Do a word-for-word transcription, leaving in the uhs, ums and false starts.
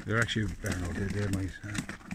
They're actually, I don't know, they, they might. Uh,